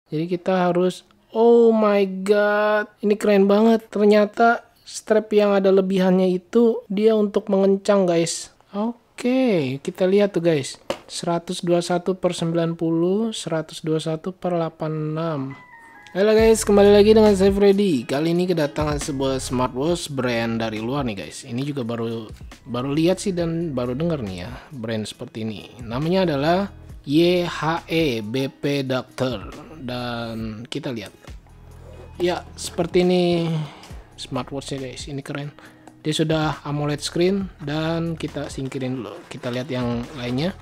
Jadi kita harus, oh my god, ini keren banget. Ternyata strap yang ada lebihannya itu dia untuk mengencang guys. Oke, kita lihat tuh guys. 121 per 90, 121 per 86. Halo guys, kembali lagi dengan saya Freddy. Kali ini kedatangan sebuah smartwatch brand dari luar nih guys. Ini juga baru lihat sih dan baru dengar nih ya, brand seperti ini. Namanya adalah YHE BP Doctor. Dan kita lihat. Ya, seperti ini smartwatchnya guys. Ini keren. Dia sudah AMOLED screen dan kita singkirin dulu. Kita lihat yang lainnya.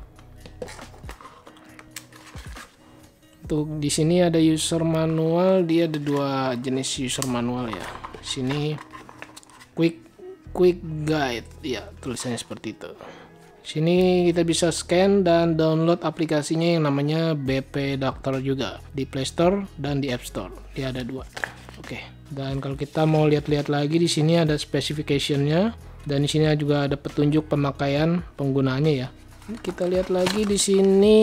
Untuk di sini ada user manual, dia ada dua jenis user manual ya. Sini quick guide ya, tulisannya seperti itu. Sini kita bisa scan dan download aplikasinya yang namanya BP Doctor juga di Play Store dan di App Store. Dia ada dua. Oke. Dan kalau kita mau lihat-lihat lagi, di sini ada specification-nya dan di sini juga ada petunjuk pemakaian penggunaannya ya. Kita lihat lagi di sini.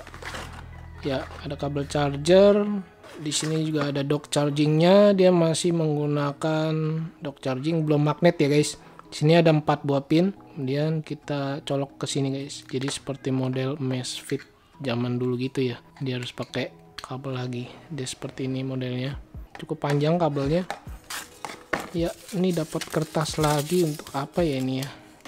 Ya, ada kabel charger. Di sini juga ada dock chargingnya. Dia masih menggunakan dock charging, belum magnet ya guys. Di sini ada 4 buah pin. Kemudian kita colok ke sini guys. Jadi seperti model Amazfit zaman dulu gitu ya. Dia harus pakai kabel lagi. Dia seperti ini modelnya. Cukup panjang kabelnya. Ya, ini dapat kertas lagi untuk apa ya ini ya?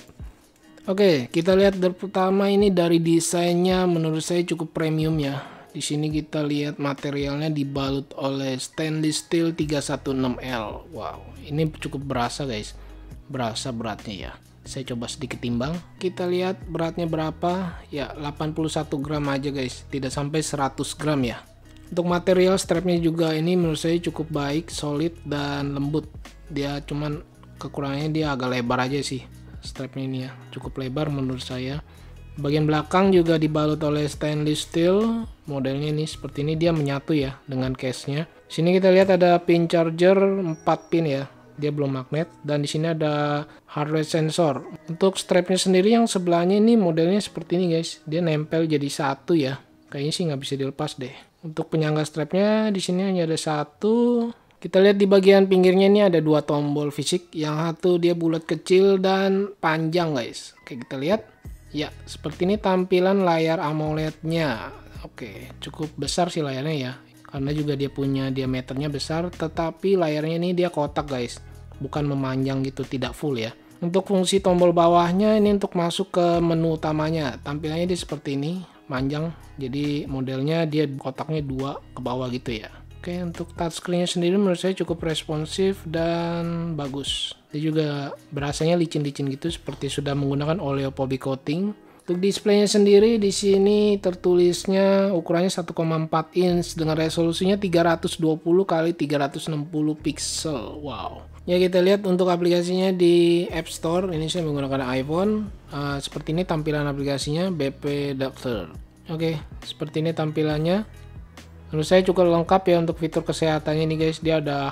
Oke, kita lihat dari pertama ini dari desainnya menurut saya cukup premium ya. Di sini kita lihat materialnya dibalut oleh stainless steel 316L. Wow, ini cukup berasa guys. Berasa beratnya ya. Saya coba sedikit timbang. Kita lihat beratnya berapa. Ya, 81 gram aja guys. Tidak sampai 100 gram ya. Untuk material strapnya juga ini menurut saya cukup baik, solid dan lembut. Dia cuman kekurangannya dia agak lebar aja sih. Strapnya ini ya, cukup lebar menurut saya. Bagian belakang juga dibalut oleh stainless steel. Modelnya ini seperti ini, dia menyatu ya dengan case-nya. Sini kita lihat ada pin charger 4 pin ya. Dia belum magnet dan di sini ada heart rate sensor. Untuk strapnya sendiri yang sebelahnya ini modelnya seperti ini guys. Dia nempel jadi satu ya. Kayaknya sih nggak bisa dilepas deh. Untuk penyangga strapnya di sini hanya ada satu. Kita lihat di bagian pinggirnya ini ada dua tombol fisik. Yang satu dia bulat kecil dan panjang guys. Oke, kita lihat. Ya, seperti ini tampilan layar AMOLED-nya. Oke, cukup besar sih layarnya ya. Karena juga dia punya diameternya besar, tetapi layarnya ini dia kotak guys. Bukan memanjang gitu, tidak full ya. Untuk fungsi tombol bawahnya ini untuk masuk ke menu utamanya. Tampilannya dia seperti ini, panjang. Jadi modelnya dia kotaknya dua ke bawah gitu ya. Oke, untuk touchscreen-nya sendiri menurut saya cukup responsif dan bagus. Dia juga berasanya licin-licin gitu seperti sudah menggunakan oleophobic coating. Untuk displaynya sendiri di sini tertulisnya ukurannya 1,4 inch dengan resolusinya 320 x 360 pixel. Wow. Ya, kita lihat untuk aplikasinya di App Store. Ini saya menggunakan iPhone. Seperti ini tampilan aplikasinya BP Doctor. Oke, seperti ini tampilannya. Menurut saya cukup lengkap ya untuk fitur kesehatannya nih guys. Dia ada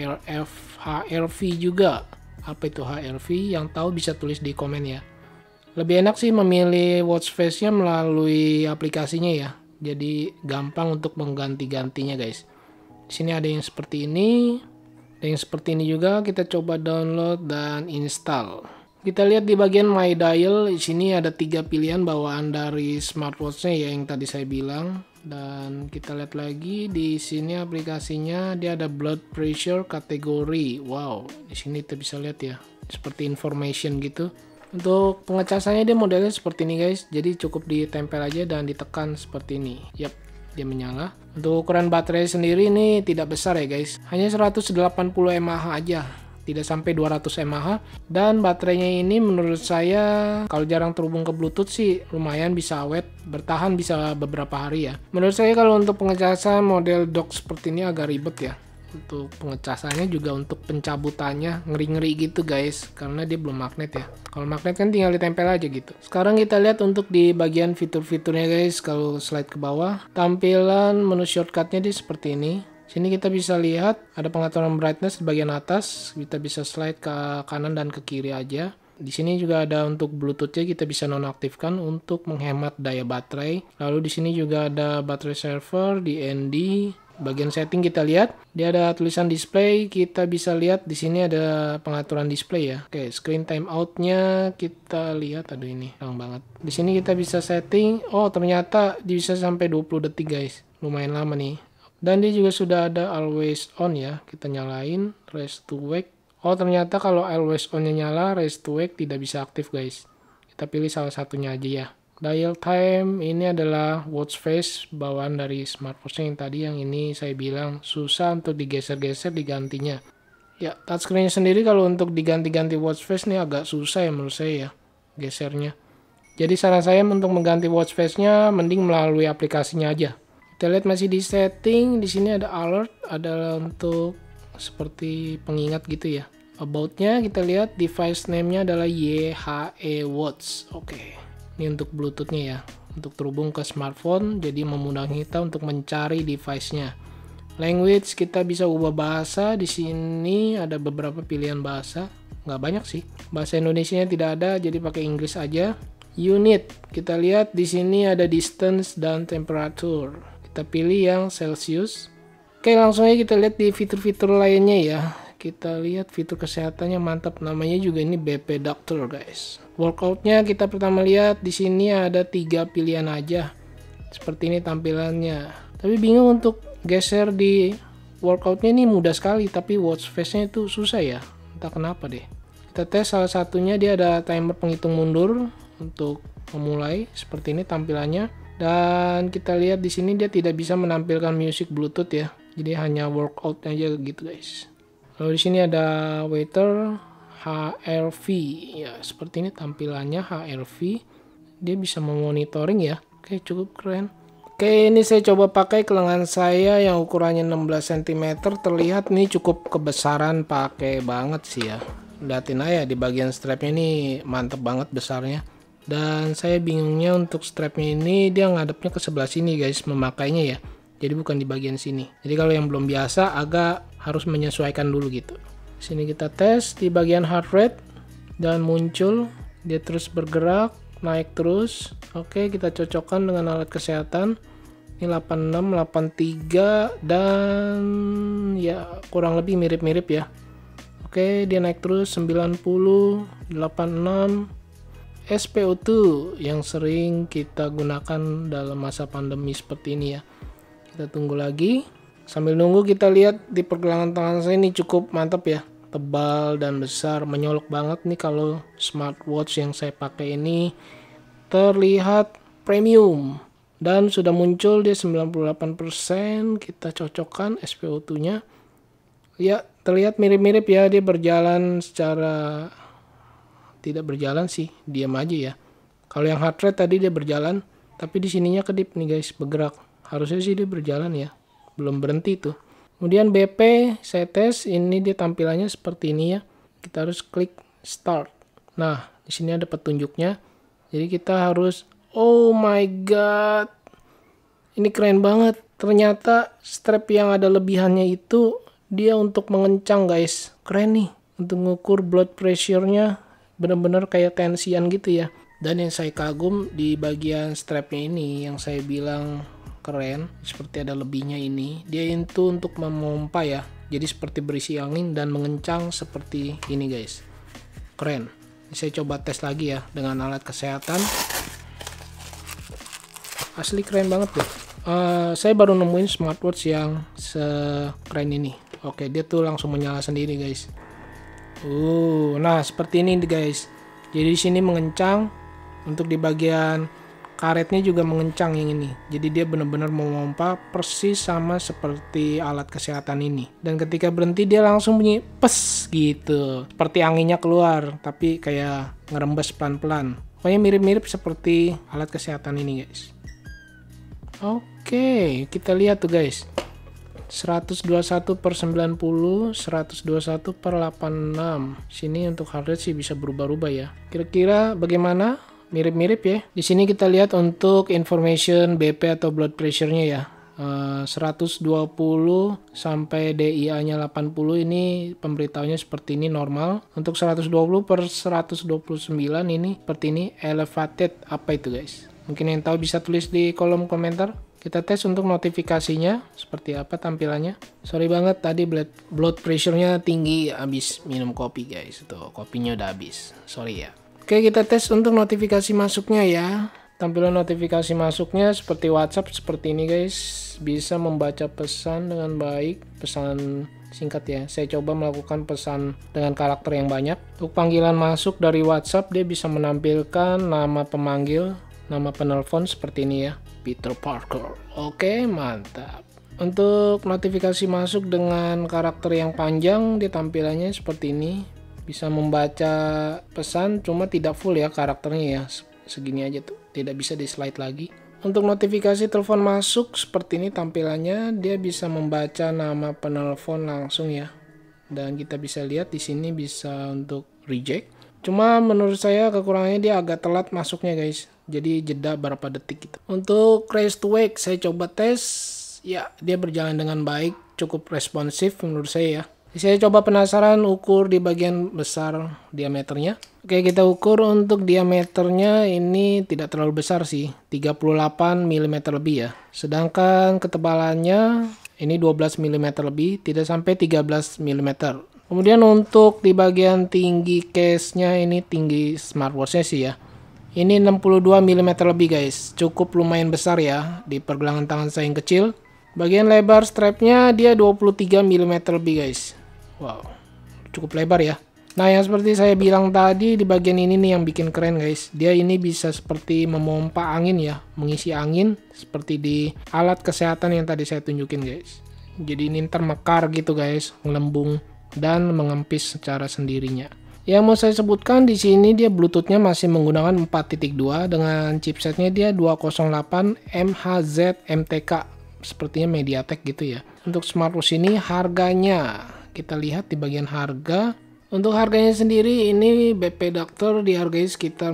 HRV juga. Apa itu HRV? Yang tahu bisa tulis di komen ya. Lebih enak sih memilih watch face-nya melalui aplikasinya ya. Jadi gampang untuk mengganti-gantinya guys. Di sini ada yang seperti ini. Ada yang seperti ini juga. Kita coba download dan install. Kita lihat di bagian My Dial. Di sini ada 3 pilihan bawaan dari smartwatch-nya ya yang tadi saya bilang. Dan kita lihat lagi di sini aplikasinya, dia ada blood pressure kategori. Wow, di sini kita bisa lihat ya, seperti information gitu. Untuk pengecasannya dia modelnya seperti ini guys. Jadi cukup ditempel aja dan ditekan seperti ini. Yap, dia menyala. Untuk ukuran baterai sendiri ini tidak besar ya guys. Hanya 180 mAh aja. Tidak sampai 200 mAh. Dan baterainya ini menurut saya kalau jarang terhubung ke Bluetooth sih lumayan bisa awet, bertahan bisa beberapa hari ya. Menurut saya kalau untuk pengecasan model dock seperti ini agak ribet ya. Untuk pengecasannya juga untuk pencabutannya ngeri-ngeri gitu guys, karena dia belum magnet ya. Kalau magnet kan tinggal ditempel aja gitu. Sekarang kita lihat untuk di bagian fitur-fiturnya guys. Kalau slide ke bawah, tampilan menu shortcutnya dia seperti ini. Sini kita bisa lihat ada pengaturan brightness di bagian atas. Kita bisa slide ke kanan dan ke kiri aja. Di sini juga ada untuk Bluetooth-nya, kita bisa nonaktifkan untuk menghemat daya baterai. Lalu di sini juga ada baterai server di ND. Bagian setting kita lihat, dia ada tulisan display. Kita bisa lihat di sini ada pengaturan display ya. Oke, screen timeout-nya kita lihat. Aduh, ini terang banget. Di sini kita bisa setting. Oh, ternyata bisa sampai 20 detik guys. Lumayan lama nih. Dan dia juga sudah ada always on ya. Kita nyalain raise to wake. Oh, ternyata kalau always on-nya nyala, raise to wake tidak bisa aktif guys. Kita pilih salah satunya aja ya. Dial time ini adalah watch face bawaan dari smartwatch yang tadi, yang ini saya bilang susah untuk digeser-geser digantinya. Ya, touchscreen-nya sendiri kalau untuk diganti-ganti watch face nih agak susah ya menurut saya ya gesernya. Jadi saran saya untuk mengganti watch face-nya mending melalui aplikasinya aja. Kita lihat masih di setting, di sini ada alert, adalah untuk seperti pengingat gitu ya. About-nya kita lihat device name-nya adalah YHE Watch. Oke. Ini untuk Bluetooth-nya ya, untuk terhubung ke smartphone, jadi memudahkan kita untuk mencari device-nya. Language kita bisa ubah bahasa. Di sini ada beberapa pilihan bahasa, nggak banyak sih. Bahasa Indonesianya tidak ada, jadi pakai Inggris aja. Unit kita lihat di sini ada distance dan temperature. Kita pilih yang Celsius. Oke, langsung aja kita lihat di fitur-fitur lainnya ya. Kita lihat fitur kesehatannya mantap, namanya juga ini BP Doctor guys. Workoutnya kita pertama lihat di sini ada 3 pilihan aja. Seperti ini tampilannya. Tapi bingung untuk geser di workoutnya, ini mudah sekali, tapi watch face-nya itu susah ya. Entah kenapa deh. Kita tes salah satunya, dia ada timer penghitung mundur untuk memulai. Seperti ini tampilannya. Dan kita lihat di sini dia tidak bisa menampilkan music Bluetooth ya. Jadi hanya workout aja gitu guys. Lalu di sini ada waiter HRV ya, seperti ini tampilannya HRV. Dia bisa memonitoring ya. Oke, cukup keren. Oke, ini saya coba pakai ke lengan saya yang ukurannya 16 cm. Terlihat nih cukup kebesaran, pakai banget sih ya. Lihatin aja di bagian strapnya ini mantep banget besarnya. Dan saya bingungnya untuk strapnya ini dia ngadepnya ke sebelah sini guys, memakainya ya. Jadi bukan di bagian sini. Jadi kalau yang belum biasa agak harus menyesuaikan dulu gitu. Sini kita tes di bagian heart rate dan muncul dia terus bergerak, naik terus. Oke, kita cocokkan dengan alat kesehatan. Ini 86, 83 dan ya kurang lebih mirip-mirip ya. Oke, dia naik terus 90, 86. SpO2 yang sering kita gunakan dalam masa pandemi seperti ini ya. Kita tunggu lagi. Sambil nunggu kita lihat di pergelangan tangan saya ini cukup mantap ya. Tebal dan besar, menyolok banget nih kalau smartwatch yang saya pakai ini terlihat premium. Dan sudah muncul dia 98%. Kita cocokkan SpO2-nya. Ya, terlihat mirip-mirip ya, dia berjalan secara tidak berjalan sih, diam aja ya. Kalau yang heart rate tadi dia berjalan, tapi di sininya kedip nih guys, bergerak. Harusnya sih dia berjalan ya, belum berhenti tuh. Kemudian BP saya tes, ini dia tampilannya seperti ini ya. Kita harus klik start. Nah, di sini ada petunjuknya. Jadi kita harus, oh my god, ini keren banget. Ternyata strap yang ada lebihannya itu dia untuk mengencang guys. Keren nih, untuk mengukur blood pressure-nya benar-benar kayak tensian gitu ya. Dan yang saya kagum di bagian strapnya ini yang saya bilang keren, seperti ada lebihnya ini, dia itu untuk memompa ya, jadi seperti berisi angin dan mengencang seperti ini guys. Keren. Ini saya coba tes lagi ya dengan alat kesehatan. Asli keren banget deh. Saya baru nemuin smartwatch yang sekeren ini. Oke, dia tuh langsung menyala sendiri guys. Nah seperti ini guys. Jadi di sini mengencang. Untuk di bagian karetnya juga mengencang yang ini. Jadi dia benar-benar memompa persis sama seperti alat kesehatan ini. Dan ketika berhenti dia langsung bunyi pes gitu. Seperti anginnya keluar, tapi kayak ngerembes pelan-pelan. Pokoknya mirip-mirip seperti alat kesehatan ini guys. Oke, kita lihat tuh guys. 121/90, 121/86. Sini untuk heart rate sih bisa berubah-ubah ya. Kira-kira bagaimana? Mirip-mirip ya. Di sini kita lihat untuk information BP atau blood pressure-nya ya. 120 sampai DIA-nya 80 ini pemberitahunya seperti ini normal. Untuk 120/129 ini seperti ini elevated. Apa itu guys? Mungkin yang tahu bisa tulis di kolom komentar. Kita tes untuk notifikasinya seperti apa tampilannya. Sorry banget tadi blood pressure-nya tinggi habis minum kopi guys. Tuh kopinya udah habis. Sorry ya. Oke, kita tes untuk notifikasi masuknya ya. Tampilan notifikasi masuknya seperti WhatsApp seperti ini guys. Bisa membaca pesan dengan baik, pesan singkat ya. Saya coba melakukan pesan dengan karakter yang banyak. Untuk panggilan masuk dari WhatsApp dia bisa menampilkan nama pemanggil, nama penelpon seperti ini ya, Peter Parker. Oke, mantap. Untuk notifikasi masuk dengan karakter yang panjang, dia tampilannya seperti ini. Bisa membaca pesan, cuma tidak full ya karakternya ya. Segini aja tuh, tidak bisa di slide lagi. Untuk notifikasi telepon masuk seperti ini tampilannya, dia bisa membaca nama penelpon langsung ya. Dan kita bisa lihat di sini bisa untuk reject. Cuma menurut saya kekurangannya dia agak telat masuknya guys. Jadi jeda berapa detik gitu. Untuk race to wake saya coba tes. Ya, dia berjalan dengan baik, cukup responsif menurut saya ya. Saya coba penasaran ukur di bagian besar diameternya. Oke, kita ukur untuk diameternya ini tidak terlalu besar sih, 38 mm lebih ya. Sedangkan ketebalannya ini 12 mm lebih, tidak sampai 13 mm. Kemudian untuk di bagian tinggi case-nya ini tinggi smartwatch-nya sih ya. Ini 62 mm lebih guys, cukup lumayan besar ya di pergelangan tangan saya yang kecil. Bagian lebar strapnya dia 23 mm lebih guys. Wow, cukup lebar ya. Nah, yang seperti saya bilang tadi di bagian ini nih yang bikin keren guys. Dia ini bisa seperti memompa angin ya, mengisi angin seperti di alat kesehatan yang tadi saya tunjukin guys. Jadi ini termekar gitu guys, melembung dan mengempis secara sendirinya. Yang mau saya sebutkan di sini dia Bluetooth-nya masih menggunakan 4.2 dengan chipsetnya dia 208 MHz MTK, sepertinya MediaTek gitu ya. Untuk smartwatch ini harganya kita lihat di bagian harga. Untuk harganya sendiri ini BP Doctor dihargai sekitar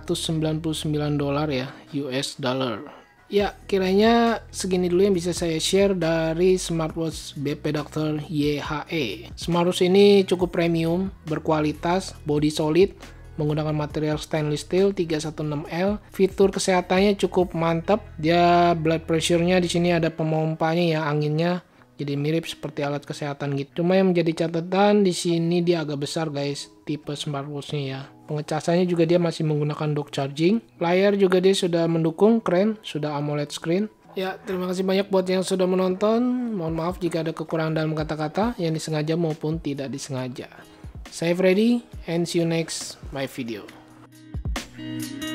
$499 ya, US dollar. Ya, kiranya segini dulu yang bisa saya share dari smartwatch BP Doctor YHE. Smartwatch ini cukup premium, berkualitas, body solid, menggunakan material stainless steel 316L. Fitur kesehatannya cukup mantap. Dia blood pressure-nya di sini ada pemompanya ya, anginnya. Jadi mirip seperti alat kesehatan gitu. Cuma yang menjadi catatan di sini dia agak besar guys, tipe smartwatch-nya ya. Pengecasannya juga dia masih menggunakan dock charging. Layar juga dia sudah mendukung, keren, sudah AMOLED screen. Ya, terima kasih banyak buat yang sudah menonton. Mohon maaf jika ada kekurangan dalam kata-kata yang disengaja maupun tidak disengaja. Saya Freddy and see you next my video.